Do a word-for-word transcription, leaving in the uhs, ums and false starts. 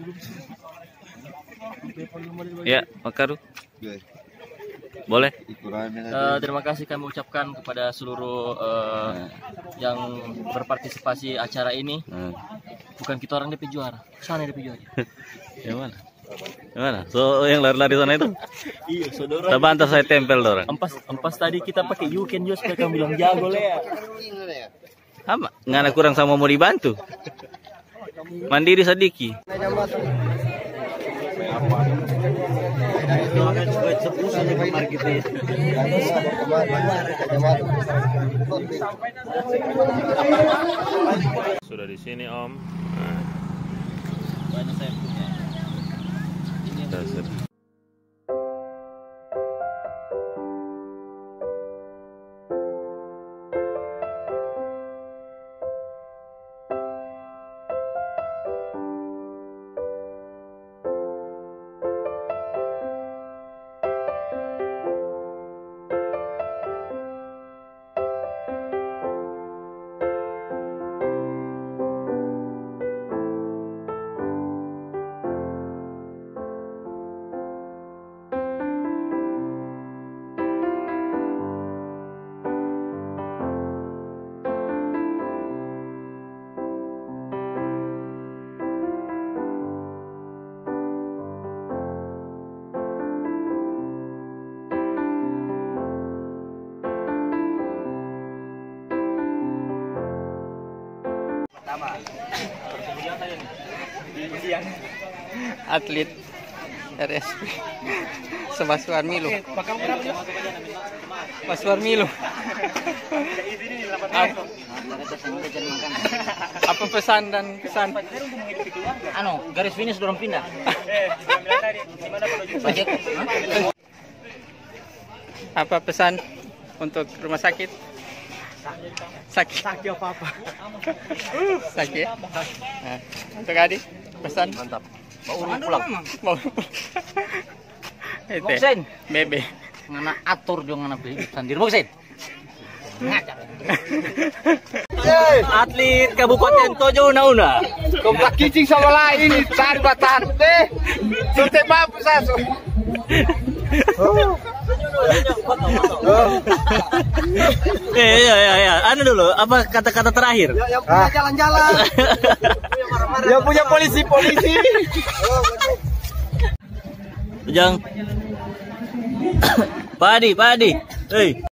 Ya, Makaru. Boleh. Uh, terima kasih kami ucapkan kepada seluruh uh, yang berpartisipasi acara ini. Hmm. Bukan kita orang D P juara, sana D P juara. Yang mana? Yang mana? So yang lari-lari sana itu? Iya, saudara. Tak bantah saya tempel orang. Empas, empas tadi kita pakai you can just supaya kamu bilang jago le ya. Ama, ngana kurang sama mau dibantu. Mandiri Sadiki. Sudah di sini Om. Nah. Banyak saya punya. Ini atlet R S P Sebasuar Milo. Sebasuar Milo. Apa pesan dan kesan? Ano, garis finish dorong pindah. Apa pesan untuk rumah sakit? Sakit. Sakit apa-apa. Sakit. Nah, untuk adik pesan? Mantap. Mau urut pulang. Mau. Itu. Boksen. Bebe. Ngana atur dong ngana bebe sendiri boksen. Ngajar. Atlet Kabupaten Tojo Una-Una. Kompak kicing sama lain cari batan deh. Surte mampu sasu. Eh, ya, ya, ya. Anu dulu, apa kata-kata terakhir? Yang punya jalan-jalan. Yang punya polisi-polisi. Jangan. Padi, Padi. Hei.